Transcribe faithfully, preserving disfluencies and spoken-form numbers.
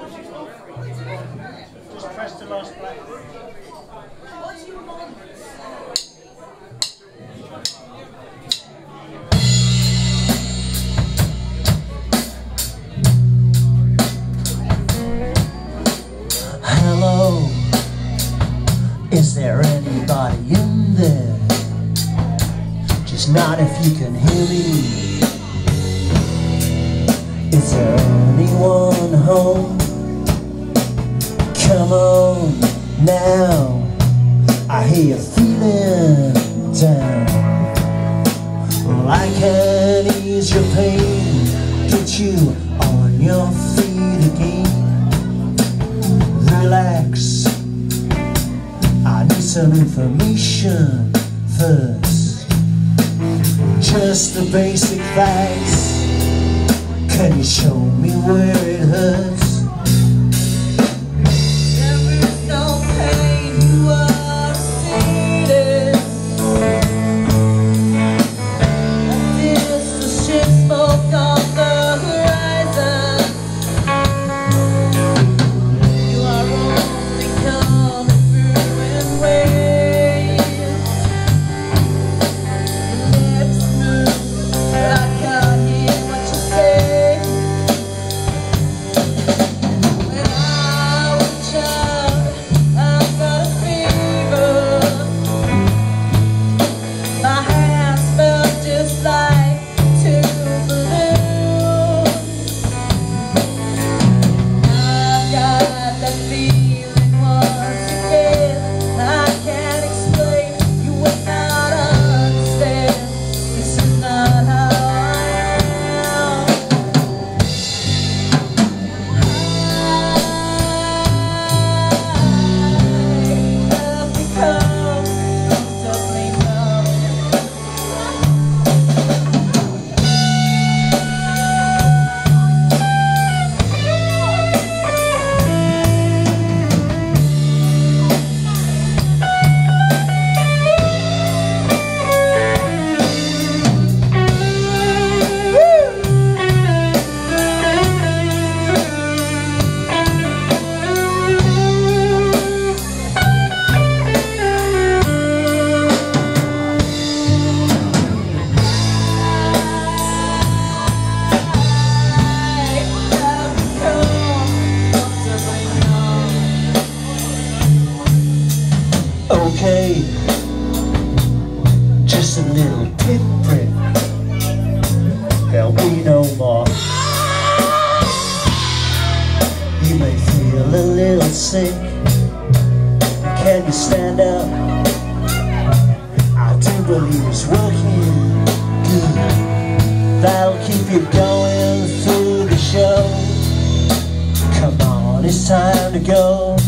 Just press the last black. Hello, is there anybody in there? Just not if you can hear me. Is there anyone home? Come on now, I hear you feeling down. Well, I can ease your pain, get you on your feet again. Relax, I need some information first. Just the basic facts. Can you show me where it hurts? There is no pain, you are seated. This the ship smoke on the horizon. You are only coming through in waves. Your lips move, but I can't hear what you say. Okay, just a little pip prick, there'll be no more. You may feel a little sick, can you stand up? I do believe it's working good. That'll keep you going through the show. Come on, it's time to go.